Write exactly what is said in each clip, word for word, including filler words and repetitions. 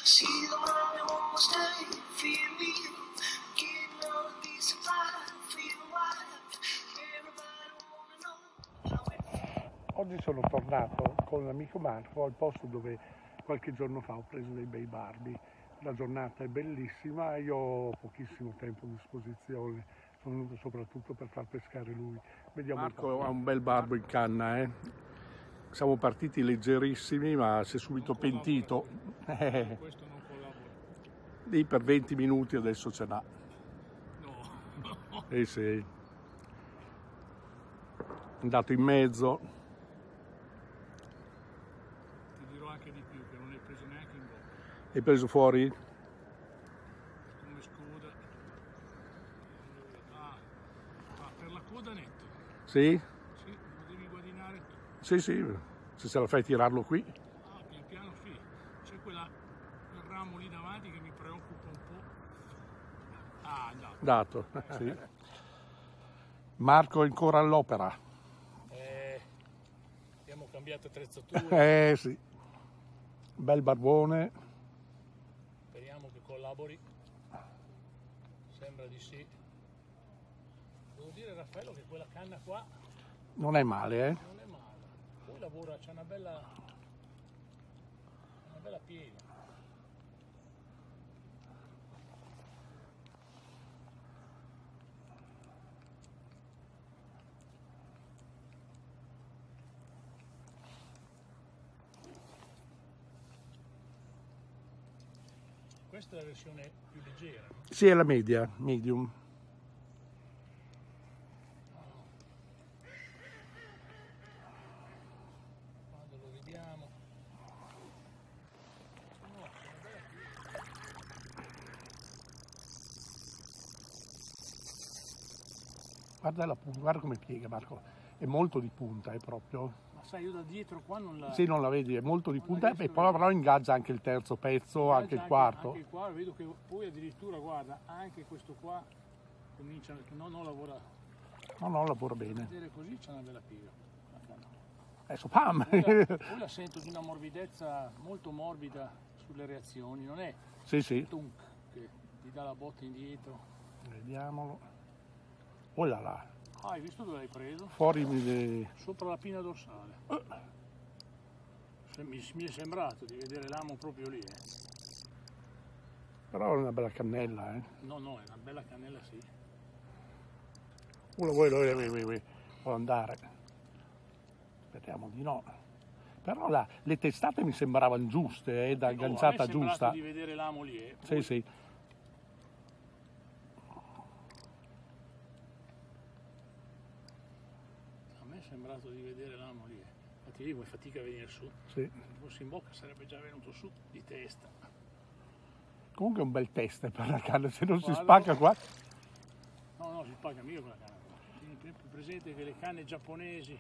Oggi sono tornato con l'amico Marco al posto dove qualche giorno fa ho preso dei bei barbi. La giornata è bellissima e io ho pochissimo tempo a disposizione. Sono venuto soprattutto per far pescare lui. Vediamo. Marco ha un bel barbo in canna, eh. Siamo partiti leggerissimi, ma si è subito non pentito. Eh. Questo non collabora. Lì per venti minuti adesso ce n'ha. No. Eh sì. È andato in mezzo. Anche di più, che non hai preso neanche in bocca. Hai preso fuori? Come scoda. Ah, ah, per la coda netto. Sì? Sì, lo devi guadagnare tu. Sì, sì, se ce la fai tirarlo qui. Ah, pian piano sì. C'è quella, quel ramo lì davanti che mi preoccupa un po'. Ah, andato. Dato, sì. Marco è ancora all'opera. Eh, abbiamo cambiato attrezzatura. Eh sì. Bel barbone. Speriamo che collabori. Sembra di sì. Devo dire, Raffaello, che quella canna qua non è male, eh? Non è male. Poi lavora, c'è una bella una bella piega. Questa è la versione più leggera, no? Sì, è la media, medium. Quando lo vediamo. No, c'è una bella piega. Guarda la punta, guarda come piega, Marco. È molto di punta, è proprio. Sai, io da dietro qua non la... Sì, non la vedi, è molto di punta e poi però ingaggia anche il terzo pezzo, ingaggia anche il quarto. Anche il quarto, vedo che poi addirittura, guarda, anche questo qua comincia, no, non lavora... No, no, lavora bene. A vedere così c'è una bella piega. Adesso pam! Poi la, poi la sento di una morbidezza molto morbida sulle reazioni, non è sì, sì. Tunk che ti dà la botta indietro. Vediamolo. Oh là là. Ah, hai visto dove l'hai preso? Fuori mi... Sopra la pinna dorsale. Uh. Mi, mi è sembrato di vedere l'amo proprio lì. Eh. Però è una bella cannella, eh? No, no, è una bella cannella, sì. Uno vuoi, vuoi, vuoi, vuoi, vuoi andare. Speriamo di no. Però la, le testate mi sembravano giuste, eh, da agganciata no, giusta. Di vedere l'amo lì, eh. Sì, sì. È sembrato di vedere l'amo lì, infatti lì vuoi fatica a venire su. Sì. Se fossi in bocca sarebbe già venuto su di testa. Comunque è un bel test per la canna, se non Guarda, si spacca qua. No, no, si spacca mica quella canna. Tieni presente che le canne giapponesi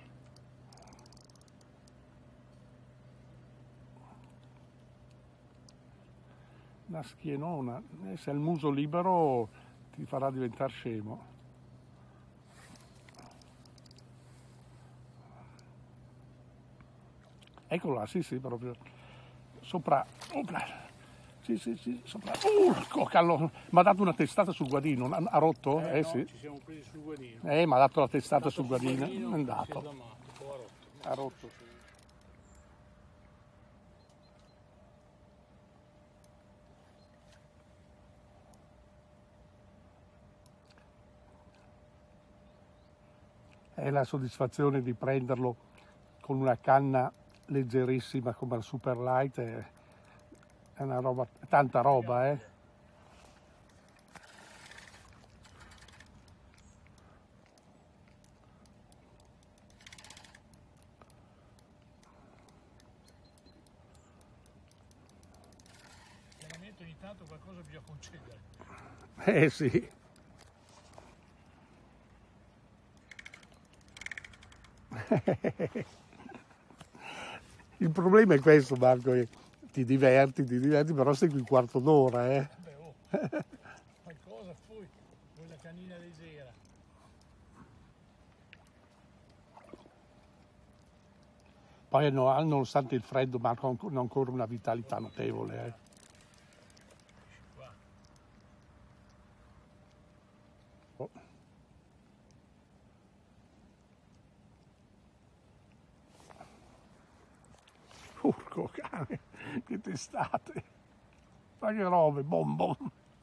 una schienona, e se hai il muso libero ti farà diventare scemo. Eccola, sì, sì, proprio sopra, sopra, sì, sì, sì, sopra, urco, callo, mi ha dato una testata sul guadino, ha rotto? Eh, eh no, sì. Ci siamo presi sul guadino. Eh, mi ha dato la testata sul sul guadino, guadino, è andato. ha rotto. Ha rotto, sì. È la soddisfazione di prenderlo con una canna leggerissima come la Super Light, è, è una roba, tanta roba, eh. Chiaramente ogni tanto qualcosa bisogna concedere. Eh sì. Il problema è questo, Marco, che ti diverti, ti diverti, però segui un quarto d'ora, eh. Beh, oh. Qualcosa poi, poi la canina leggera. Poi nonostante il freddo, Marco ha ancora una vitalità notevole, eh. Urco cane, che testate. Ma che robe, bom bom.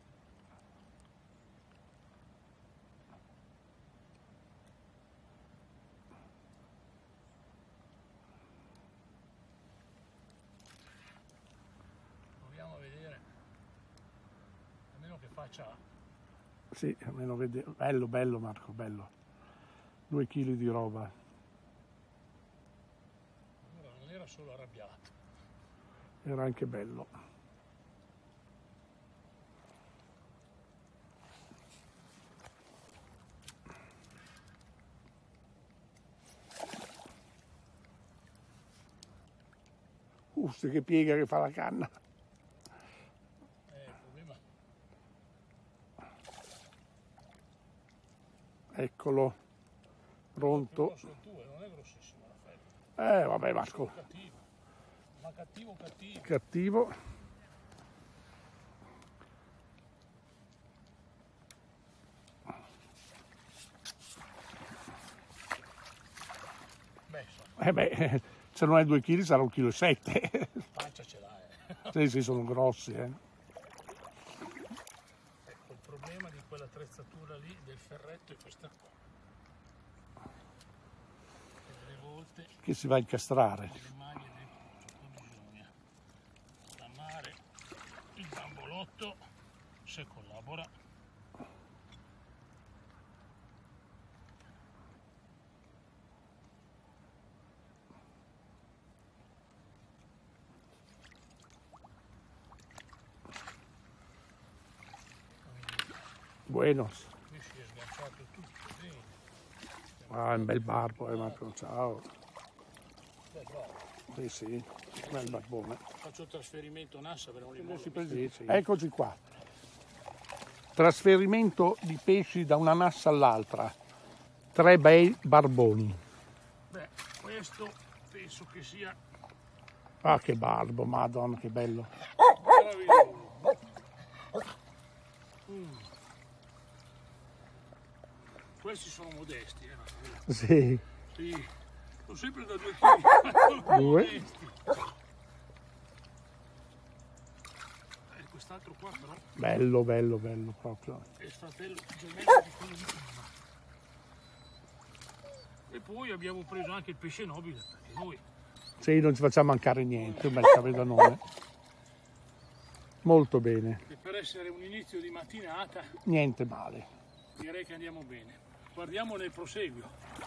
Proviamo a vedere, almeno che faccia. Sì, almeno vede. Bello, bello Marco, bello. Due chili di roba. Allora, non era solo arrabbiato. Era anche bello. Uff, che piega che fa la canna. Eh, il problema... Eccolo, pronto. Grosso il tuo, non è grossissimo la fetta. Eh, vabbè Marco. Cattivo. Ma cattivo, cattivo. Cattivo. Beh, so. Eh beh, se non è due chili sarà un chilo e sette. Pancia ce l'ha, eh. Sì, sì, sono grossi, eh. Ecco, il problema di quell'attrezzatura lì, del ferretto, è questa qua. E delle volte Che si va a incastrare. le maglie dentro tutto bisogna lamare il bambolotto se collabora. Buenos. Qui si è sganciato tutto bene. Ah, è un bel barbo, eh Marco, ciao. Beh, bravo. Sì, sì, bel barbone. Faccio il trasferimento Nassa per non li Sì, sì. Eccoci qua. Trasferimento di pesci da una nassa all'altra. Tre bei barboni. Beh, questo penso che sia Ah, che barbo, madonna, che bello. meraviglioso. Mm. Questi sono modesti, eh. Sì. Sì, sono sempre da due chili. Due. Modesti. E quest'altro qua però Bello, bello, bello proprio. è il fratello gemello di quello di prima. E poi abbiamo preso anche il pesce nobile, perché noi Sì, non ci facciamo mancare niente, un bel cavedonone. Molto bene, e per essere un inizio di mattinata niente male. direi che andiamo bene. Guardiamo nel proseguio.